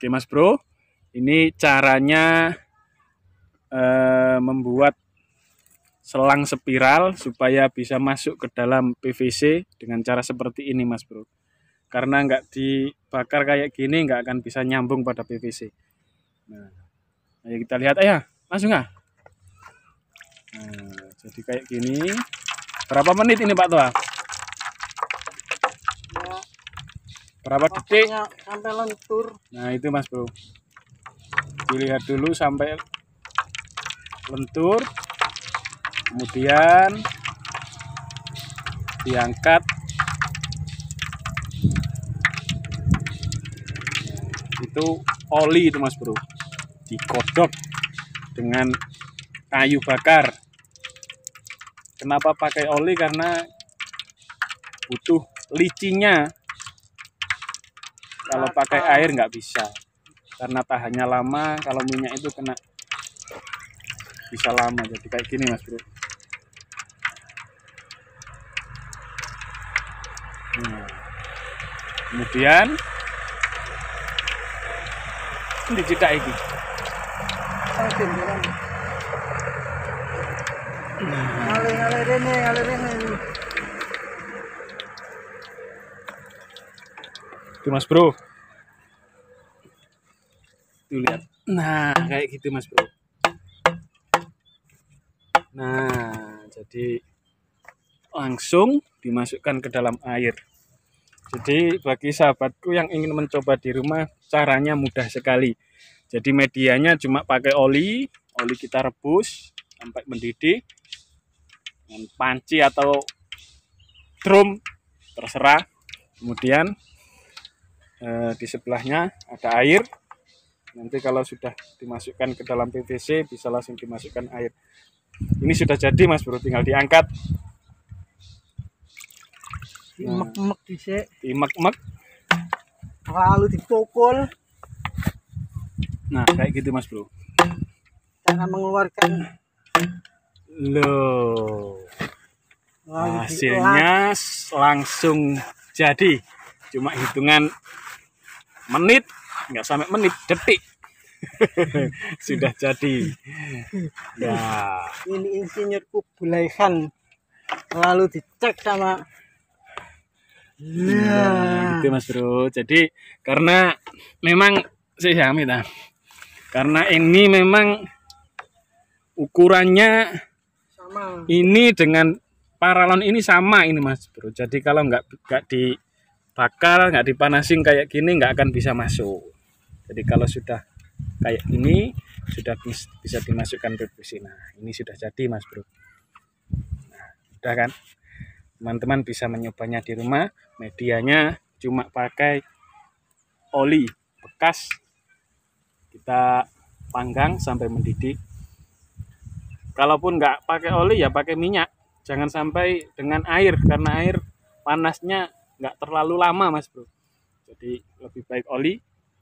Oke Mas Bro, ini caranya membuat selang spiral supaya bisa masuk ke dalam PVC dengan cara seperti ini Mas Bro. Karena nggak dibakar kayak gini nggak akan bisa nyambung pada PVC. Nah, ayo kita lihat ya, langsung nggak? Nah, jadi kayak gini. Berapa menit ini Pak Tua? Ya, berapa detik? Sampai lentur. Nah itu Mas Bro, dilihat dulu sampai lentur, kemudian diangkat. Itu oli itu Mas Bro, digodok dengan kayu bakar. Kenapa pakai oli? Karena butuh licinya. Kalau pakai air nggak bisa, karena tahannya lama. Kalau minyak itu kena bisa lama, jadi kayak gini Mas Bro. Nah, kemudian ini cedak ini. Ngalir ini. Itu Mas Bro. Tuh lihat. Nah, kayak gitu Mas Bro. Nah, jadi langsung dimasukkan ke dalam air. Jadi bagi sahabatku yang ingin mencoba di rumah, caranya mudah sekali. Jadi medianya cuma pakai oli kita rebus sampai mendidih. Dengan panci atau drum terserah. Kemudian di sebelahnya ada air. Nanti kalau sudah dimasukkan ke dalam PVC bisa langsung dimasukkan air. Ini sudah jadi Mas Bro, tinggal diangkat. Dimek-mek dhisik. Dimek-mek. Lalu dipukul. Nah, kayak gitu Mas Bro. Cara mengeluarkan. Loh. Hasilnya langsung jadi. Cuma hitungan menit, nggak sampai menit, detik. Sudah jadi. Ya. Ini insinyurku Bulaihan. Lalu dicek sama. Nah, gitu Mas Bro. Jadi karena memang karena ini memang ukurannya Sama. ini dengan paralon ini sama ini Mas Bro. Jadi kalau nggak dibakar, nggak dipanasin kayak gini nggak akan bisa masuk. Jadi kalau sudah kayak gini sudah bisa dimasukkan PVC. Nah, ini sudah jadi Mas Bro. Nah, udah kan? Teman-teman bisa menyobanya di rumah. Medianya cuma pakai oli bekas. Kita panggang sampai mendidih. Kalaupun nggak pakai oli ya pakai minyak. Jangan sampai dengan air, karena air panasnya nggak terlalu lama Mas Bro. Jadi lebih baik oli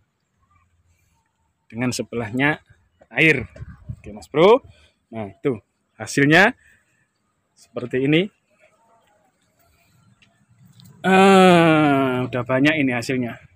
dengan sebelahnya air. Oke Mas Bro. Nah itu hasilnya seperti ini. Udah banyak ini hasilnya.